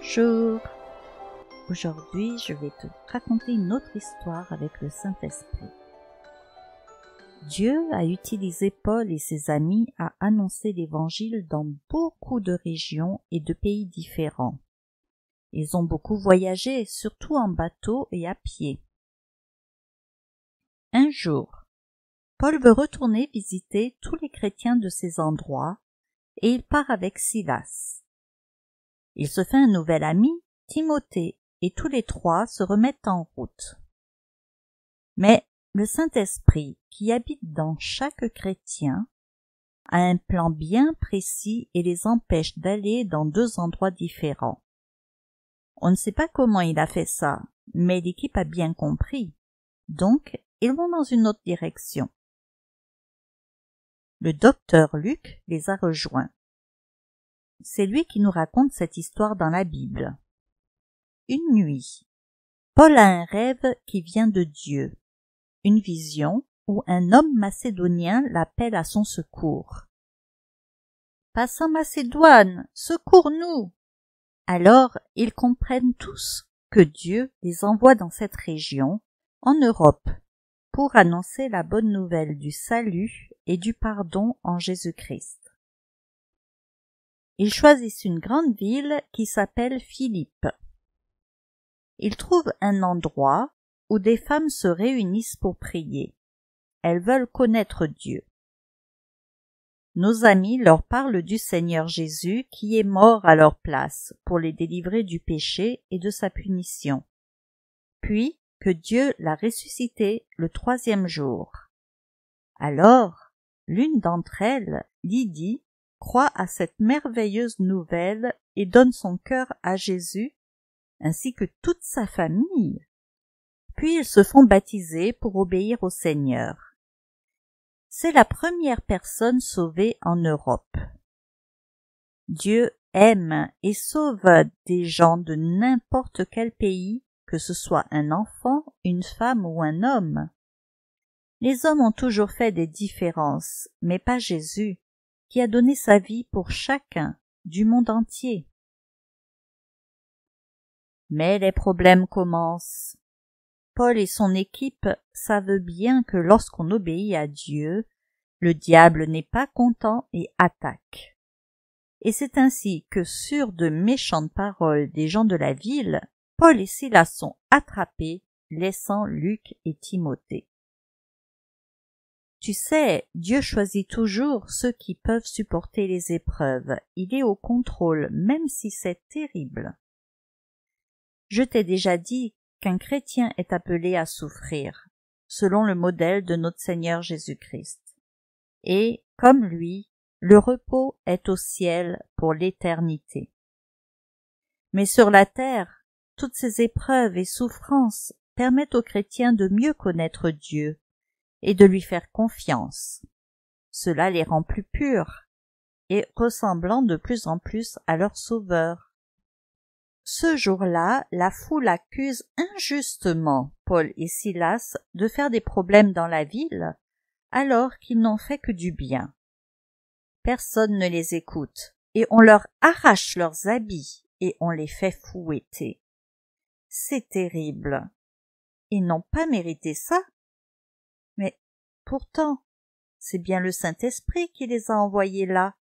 Bonjour. Aujourd'hui, je vais te raconter une autre histoire avec le Saint-Esprit. Dieu a utilisé Paul et ses amis à annoncer l'Évangile dans beaucoup de régions et de pays différents. Ils ont beaucoup voyagé, surtout en bateau et à pied. Un jour, Paul veut retourner visiter tous les chrétiens de ces endroits et il part avec Silas. Il se fait un nouvel ami, Timothée, et tous les trois se remettent en route. Mais le Saint-Esprit, qui habite dans chaque chrétien, a un plan bien précis et les empêche d'aller dans deux endroits différents. On ne sait pas comment il a fait ça, mais l'équipe a bien compris. Donc, ils vont dans une autre direction. Le docteur Luc les a rejoints. C'est lui qui nous raconte cette histoire dans la Bible. Une nuit, Paul a un rêve qui vient de Dieu, une vision où un homme macédonien l'appelle à son secours. « Passe en Macédoine, secours-nous » Alors ils comprennent tous que Dieu les envoie dans cette région, en Europe, pour annoncer la bonne nouvelle du salut et du pardon en Jésus-Christ. Ils choisissent une grande ville qui s'appelle Philippe. Ils trouvent un endroit où des femmes se réunissent pour prier. Elles veulent connaître Dieu. Nos amis leur parlent du Seigneur Jésus qui est mort à leur place pour les délivrer du péché et de sa punition. Puis que Dieu l'a ressuscité le 3e jour. Alors, l'une d'entre elles, Lydie, croit à cette merveilleuse nouvelle et donne son cœur à Jésus, ainsi que toute sa famille. Puis ils se font baptiser pour obéir au Seigneur. C'est la première personne sauvée en Europe. Dieu aime et sauve des gens de n'importe quel pays, que ce soit un enfant, une femme ou un homme. Les hommes ont toujours fait des différences, mais pas Jésus, qui a donné sa vie pour chacun du monde entier. Mais les problèmes commencent. Paul et son équipe savent bien que lorsqu'on obéit à Dieu, le diable n'est pas content et attaque. Et c'est ainsi que, sur de méchantes paroles des gens de la ville, Paul et Silas sont attrapés, laissant Luc et Timothée. Tu sais, Dieu choisit toujours ceux qui peuvent supporter les épreuves. Il est au contrôle, même si c'est terrible. Je t'ai déjà dit qu'un chrétien est appelé à souffrir, selon le modèle de notre Seigneur Jésus-Christ. Et, comme lui, le repos est au ciel pour l'éternité. Mais sur la terre, toutes ces épreuves et souffrances permettent aux chrétiens de mieux connaître Dieu et de lui faire confiance. Cela les rend plus purs et ressemblant de plus en plus à leur Sauveur. Ce jour-là, la foule accuse injustement Paul et Silas de faire des problèmes dans la ville, alors qu'ils n'ont fait que du bien. Personne ne les écoute, et on leur arrache leurs habits et on les fait fouetter. C'est terrible. Ils n'ont pas mérité ça. Mais pourtant, c'est bien le Saint-Esprit qui les a envoyés là.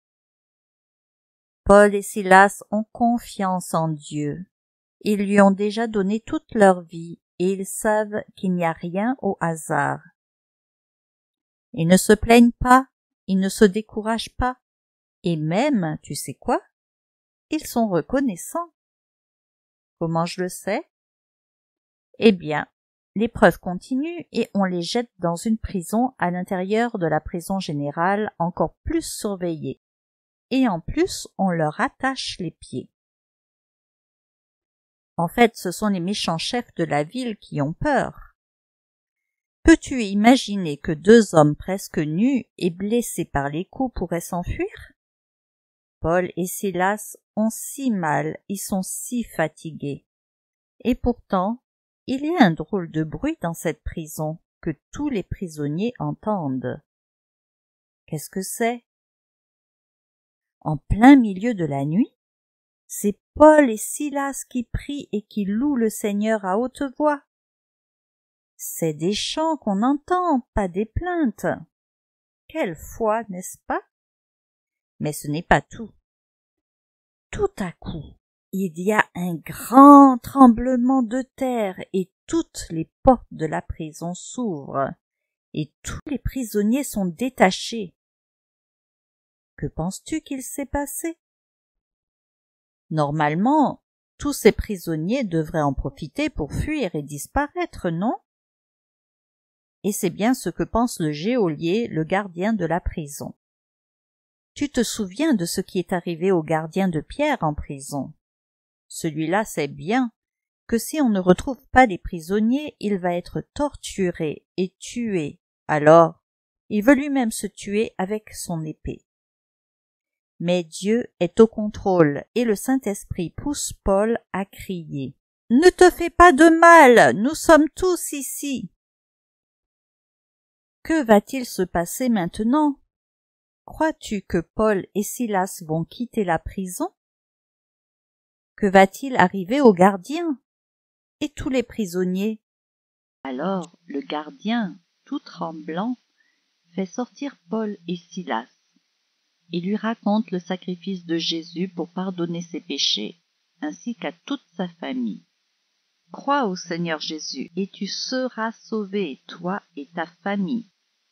Paul et Silas ont confiance en Dieu. Ils lui ont déjà donné toute leur vie et ils savent qu'il n'y a rien au hasard. Ils ne se plaignent pas, ils ne se découragent pas, et même, tu sais quoi? Ils sont reconnaissants. Comment je le sais? Eh bien, l'épreuve continue et on les jette dans une prison à l'intérieur de la prison générale encore plus surveillée. Et en plus, on leur attache les pieds. En fait, ce sont les méchants chefs de la ville qui ont peur. Peux-tu imaginer que 2 hommes presque nus et blessés par les coups pourraient s'enfuir? Paul et Silas ont si mal, ils sont si fatigués. Et pourtant, il y a un drôle de bruit dans cette prison que tous les prisonniers entendent. Qu'est-ce que c'est? En plein milieu de la nuit, C'est Paul et Silas qui prient et qui louent le Seigneur à haute voix. C'est des chants qu'on entend, pas des plaintes. Quelle foi, n'est-ce pas? Mais ce n'est pas tout. Tout à coup, il y a un grand tremblement de terre et toutes les portes de la prison s'ouvrent et tous les prisonniers sont détachés. Que penses-tu qu'il s'est passé? Normalement, tous ces prisonniers devraient en profiter pour fuir et disparaître, non? Et c'est bien ce que pense le geôlier, le gardien de la prison. Tu te souviens de ce qui est arrivé au gardien de Pierre en prison? Celui-là sait bien que si on ne retrouve pas les prisonniers, il va être torturé et tué. Alors, il veut lui-même se tuer avec son épée. Mais Dieu est au contrôle et le Saint-Esprit pousse Paul à crier. « Ne te fais pas de mal, nous sommes tous ici !» Que va-t-il se passer maintenant? Crois-tu que Paul et Silas vont quitter la prison? Que va-t-il arriver au gardien? Et tous les prisonniers? Alors le gardien, tout tremblant, fait sortir Paul et Silas et lui raconte le sacrifice de Jésus pour pardonner ses péchés, ainsi qu'à toute sa famille. Crois au Seigneur Jésus, et tu seras sauvé, toi et ta famille.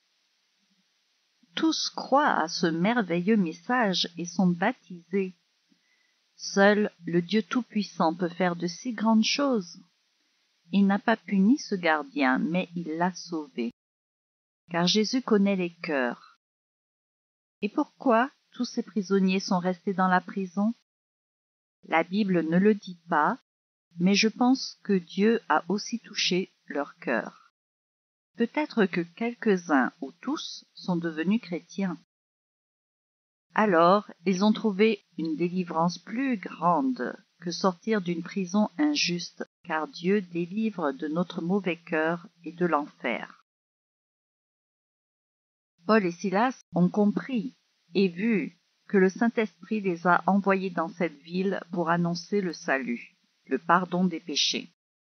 Tous croient à ce merveilleux message et sont baptisés. Seul le Dieu Tout-Puissant peut faire de si grandes choses. Il n'a pas puni ce gardien, mais il l'a sauvé. Car Jésus connaît les cœurs. Et pourquoi tous ces prisonniers sont restés dans la prison? La Bible ne le dit pas, mais je pense que Dieu a aussi touché leur cœur. Peut-être que quelques-uns ou tous sont devenus chrétiens. Alors, ils ont trouvé une délivrance plus grande que sortir d'une prison injuste, car Dieu délivre de notre mauvais cœur et de l'enfer. Paul et Silas ont compris et vu que le Saint-Esprit les a envoyés dans cette ville pour annoncer le salut, le pardon des péchés.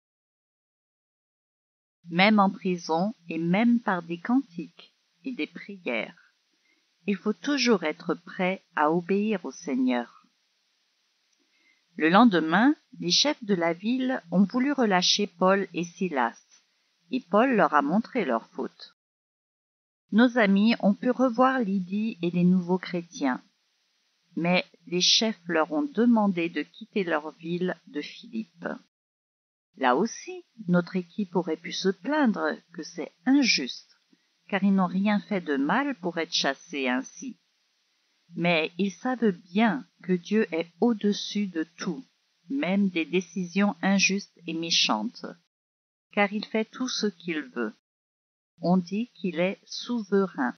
Même en prison et même par des cantiques et des prières, il faut toujours être prêt à obéir au Seigneur. Le lendemain, les chefs de la ville ont voulu relâcher Paul et Silas, et Paul leur a montré leur faute. Nos amis ont pu revoir Lydie et les nouveaux chrétiens, mais les chefs leur ont demandé de quitter leur ville de Philippe. Là aussi, notre équipe aurait pu se plaindre que c'est injuste, car ils n'ont rien fait de mal pour être chassés ainsi. Mais ils savent bien que Dieu est au-dessus de tout, même des décisions injustes et méchantes, car il fait tout ce qu'il veut. On dit qu'il est souverain.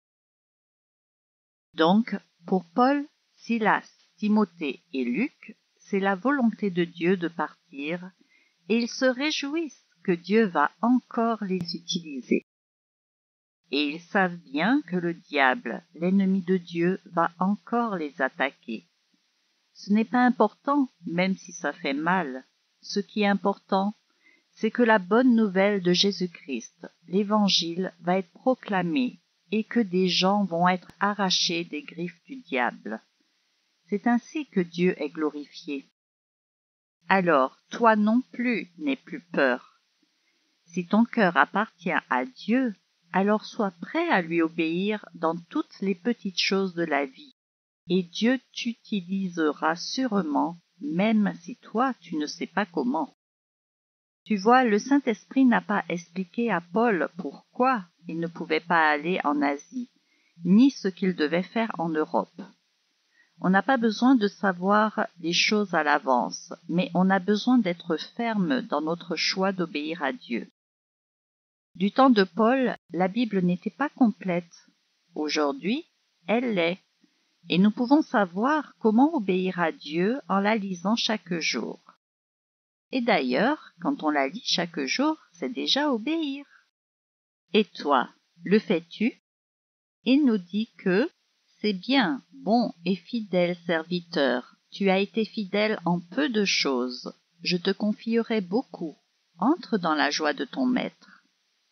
Donc, pour Paul, Silas, Timothée et Luc, c'est la volonté de Dieu de partir, et ils se réjouissent que Dieu va encore les utiliser. Et ils savent bien que le diable, l'ennemi de Dieu, va encore les attaquer. Ce n'est pas important, même si ça fait mal. Ce qui est important, c'est que la bonne nouvelle de Jésus-Christ, l'Évangile, va être proclamée et que des gens vont être arrachés des griffes du diable. C'est ainsi que Dieu est glorifié. Alors, toi non plus n'aie plus peur. Si ton cœur appartient à Dieu, alors sois prêt à lui obéir dans toutes les petites choses de la vie. Et Dieu t'utilisera sûrement, même si toi tu ne sais pas comment. Tu vois, le Saint-Esprit n'a pas expliqué à Paul pourquoi il ne pouvait pas aller en Asie, ni ce qu'il devait faire en Europe. On n'a pas besoin de savoir les choses à l'avance, mais on a besoin d'être ferme dans notre choix d'obéir à Dieu. Du temps de Paul, la Bible n'était pas complète. Aujourd'hui, elle l'est. Et nous pouvons savoir comment obéir à Dieu en la lisant chaque jour. Et d'ailleurs, quand on la lit chaque jour, c'est déjà obéir. Et toi, le fais-tu? Il nous dit que c'est bien, bon et fidèle serviteur, tu as été fidèle en peu de choses, je te confierai beaucoup. Entre dans la joie de ton maître.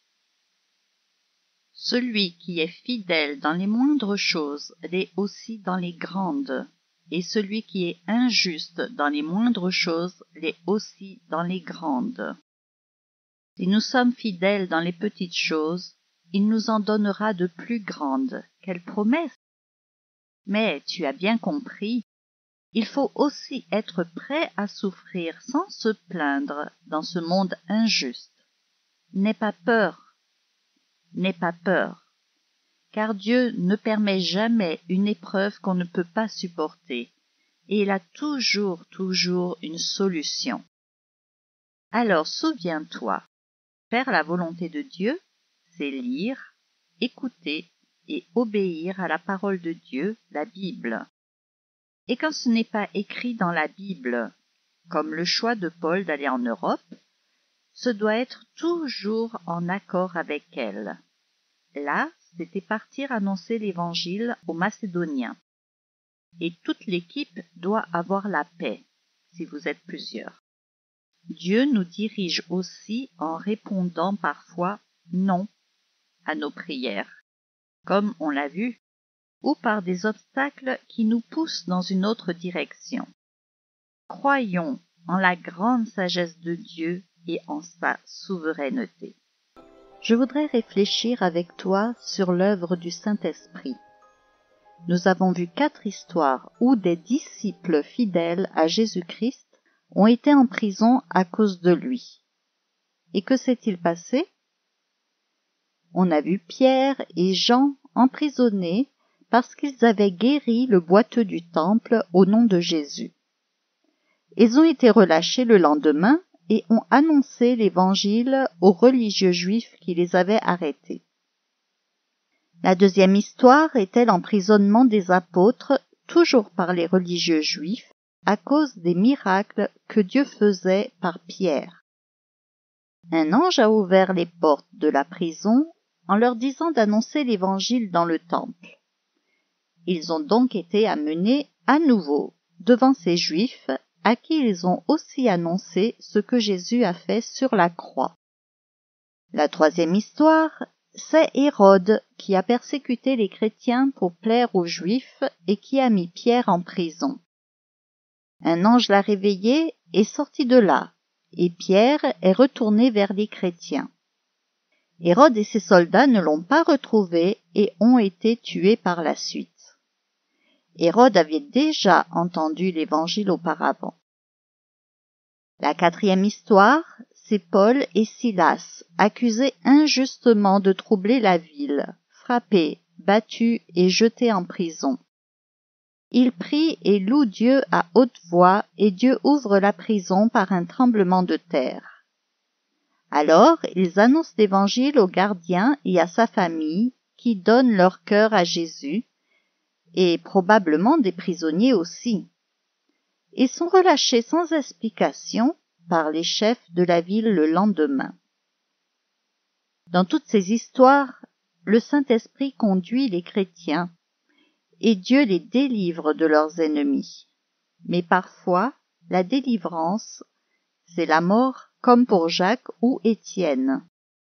Celui qui est fidèle dans les moindres choses l'est aussi dans les grandes, et celui qui est injuste dans les moindres choses l'est aussi dans les grandes. Si nous sommes fidèles dans les petites choses, il nous en donnera de plus grandes. Quelle promesse! Mais tu as bien compris, il faut aussi être prêt à souffrir sans se plaindre dans ce monde injuste. N'aie pas peur, car Dieu ne permet jamais une épreuve qu'on ne peut pas supporter, et il a toujours une solution. Alors souviens-toi, faire la volonté de Dieu, c'est lire, écouter et obéir à la parole de Dieu, la Bible. Et quand ce n'est pas écrit dans la Bible, comme le choix de Paul d'aller en Europe, ce doit être toujours en accord avec elle. Là, c'était partir annoncer l'Évangile aux Macédoniens. Et toute l'équipe doit avoir la paix, si vous êtes plusieurs. Dieu nous dirige aussi en répondant parfois non à nos prières, comme on l'a vu, ou par des obstacles qui nous poussent dans une autre direction. Croyons en la grande sagesse de Dieu et en sa souveraineté. Je voudrais réfléchir avec toi sur l'œuvre du Saint-Esprit. Nous avons vu 4 histoires où des disciples fidèles à Jésus-Christ ont été en prison à cause de lui. Et que s'est-il passé? On a vu Pierre et Jean emprisonnés parce qu'ils avaient guéri le boiteux du temple au nom de Jésus. Ils ont été relâchés le lendemain et ont annoncé l'Évangile aux religieux juifs qui les avaient arrêtés. La deuxième histoire était l'emprisonnement des apôtres, toujours par les religieux juifs, à cause des miracles que Dieu faisait par Pierre. Un ange a ouvert les portes de la prison en leur disant d'annoncer l'Évangile dans le temple. Ils ont donc été amenés à nouveau devant ces Juifs à qui ils ont aussi annoncé ce que Jésus a fait sur la croix. La troisième histoire, c'est Hérode qui a persécuté les chrétiens pour plaire aux Juifs et qui a mis Pierre en prison. Un ange l'a réveillé et sorti de là, et Pierre est retourné vers les chrétiens. Hérode et ses soldats ne l'ont pas retrouvé et ont été tués par la suite. Hérode avait déjà entendu l'Évangile auparavant. La quatrième histoire, c'est Paul et Silas, accusés injustement de troubler la ville, frappés, battus et jetés en prison. Ils prient et louent Dieu à haute voix et Dieu ouvre la prison par un tremblement de terre. Alors, ils annoncent l'Évangile au gardien et à sa famille qui donnent leur cœur à Jésus, et probablement des prisonniers aussi. Ils sont relâchés sans explication par les chefs de la ville le lendemain. Dans toutes ces histoires, le Saint-Esprit conduit les chrétiens et Dieu les délivre de leurs ennemis. Mais parfois, la délivrance, c'est la mort comme pour Jacques ou Étienne.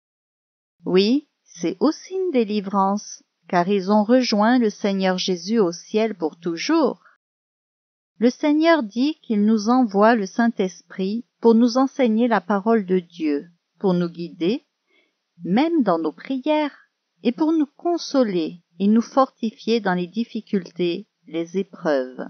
Oui, c'est aussi une délivrance, car ils ont rejoint le Seigneur Jésus au ciel pour toujours. Le Seigneur dit qu'il nous envoie le Saint-Esprit pour nous enseigner la parole de Dieu, pour nous guider, même dans nos prières, et pour nous consoler et nous fortifier dans les difficultés, les épreuves.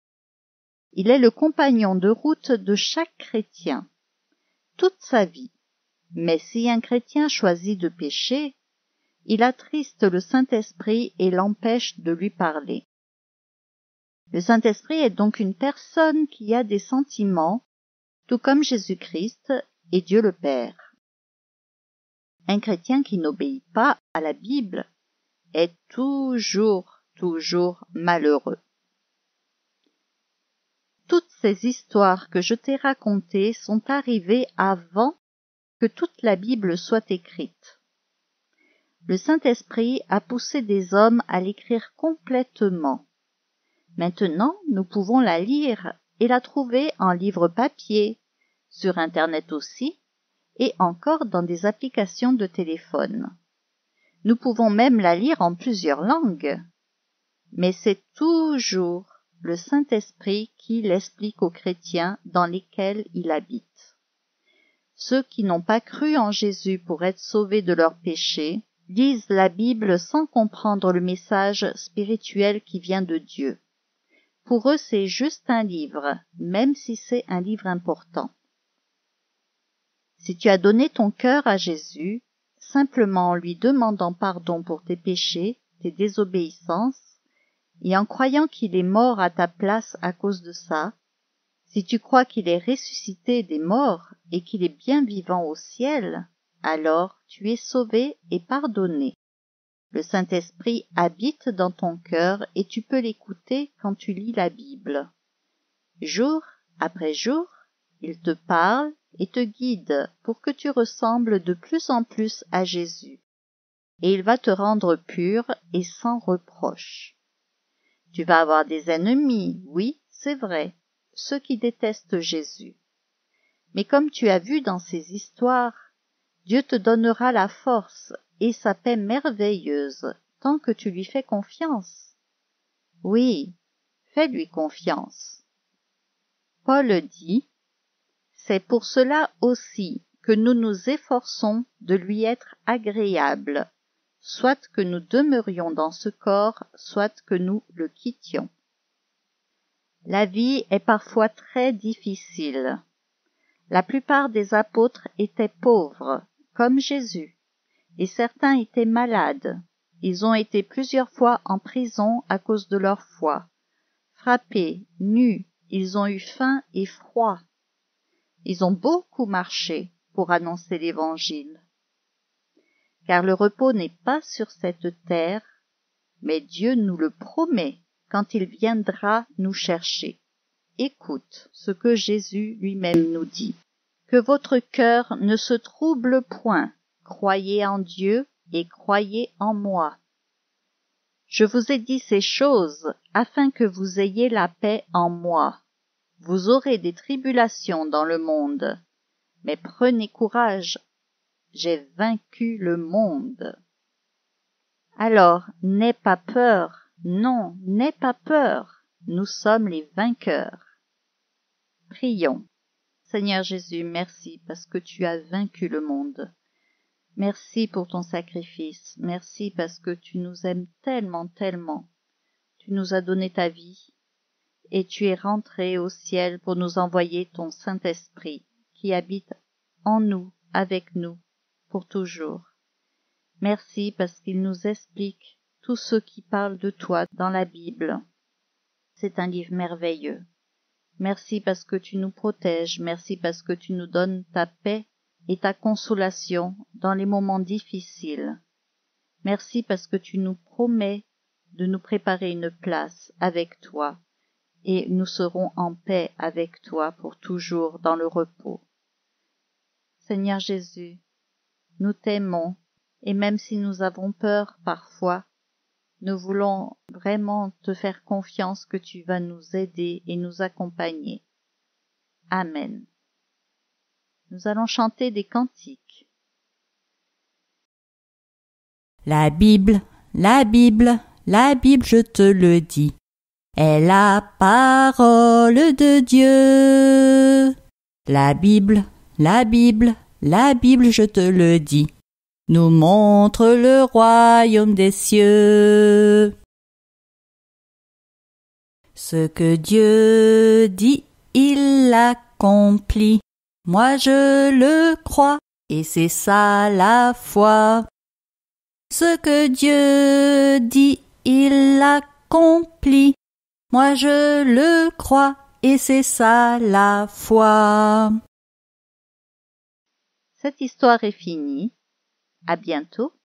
Il est le compagnon de route de chaque chrétien, toute sa vie. Mais si un chrétien choisit de pécher, il attriste le Saint-Esprit et l'empêche de lui parler. Le Saint-Esprit est donc une personne qui a des sentiments, tout comme Jésus-Christ et Dieu le Père. Un chrétien qui n'obéit pas à la Bible est toujours malheureux. Toutes ces histoires que je t'ai racontées sont arrivées avant que toute la Bible soit écrite. Le Saint-Esprit a poussé des hommes à l'écrire complètement. Maintenant, nous pouvons la lire et la trouver en livre papier, sur Internet aussi, et encore dans des applications de téléphone. Nous pouvons même la lire en plusieurs langues. Mais c'est toujours le Saint-Esprit qui l'explique aux chrétiens dans lesquels il habite. Ceux qui n'ont pas cru en Jésus pour être sauvés de leurs péchés lisent la Bible sans comprendre le message spirituel qui vient de Dieu. Pour eux, c'est juste un livre, même si c'est un livre important. Si tu as donné ton cœur à Jésus, simplement en lui demandant pardon pour tes péchés, tes désobéissances, et en croyant qu'il est mort à ta place à cause de ça, si tu crois qu'il est ressuscité des morts et qu'il est bien vivant au ciel, alors tu es sauvé et pardonné. Le Saint-Esprit habite dans ton cœur et tu peux l'écouter quand tu lis la Bible. Jour après jour, il te parle et te guide pour que tu ressembles de plus en plus à Jésus. Et il va te rendre pur et sans reproche. Tu vas avoir des ennemis, oui, c'est vrai, ceux qui détestent Jésus. Mais comme tu as vu dans ces histoires, Dieu te donnera la force et sa paix merveilleuse tant que tu lui fais confiance. Oui, fais-lui confiance. Paul dit, « C'est pour cela aussi que nous nous efforçons de lui être agréables, soit que nous demeurions dans ce corps, soit que nous le quittions. » La vie est parfois très difficile. La plupart des apôtres étaient pauvres, comme Jésus, et certains étaient malades. Ils ont été plusieurs fois en prison à cause de leur foi. Frappés, nus, ils ont eu faim et froid. Ils ont beaucoup marché pour annoncer l'Évangile. Car le repos n'est pas sur cette terre, mais Dieu nous le promet quand il viendra nous chercher. Écoute ce que Jésus lui-même nous dit. Que votre cœur ne se trouble point, croyez en Dieu et croyez en moi. Je vous ai dit ces choses afin que vous ayez la paix en moi. Vous aurez des tribulations dans le monde, mais prenez courage, j'ai vaincu le monde. Alors, n'aie pas peur, non, n'aie pas peur, nous sommes les vainqueurs. Prions. Seigneur Jésus, merci parce que tu as vaincu le monde. Merci pour ton sacrifice, merci parce que tu nous aimes tellement, tellement. Tu nous as donné ta vie et tu es rentré au ciel pour nous envoyer ton Saint-Esprit qui habite en nous, avec nous, pour toujours. Merci parce qu'il nous explique tout ce qui parle de toi dans la Bible. C'est un livre merveilleux. Merci parce que tu nous protèges, merci parce que tu nous donnes ta paix et ta consolation dans les moments difficiles. Merci parce que tu nous promets de nous préparer une place avec toi et nous serons en paix avec toi pour toujours dans le repos. Seigneur Jésus, nous t'aimons et même si nous avons peur parfois, nous voulons vraiment te faire confiance que tu vas nous aider et nous accompagner. Amen. Nous allons chanter des cantiques. La Bible, la Bible, la Bible, je te le dis, est la parole de Dieu. La Bible, la Bible, la Bible, je te le dis, nous montre le royaume des cieux. Ce que Dieu dit, il l'accomplit. Moi je le crois, et c'est ça la foi. Ce que Dieu dit, il l'accomplit. Moi je le crois, et c'est ça la foi. Cette histoire est finie. À bientôt.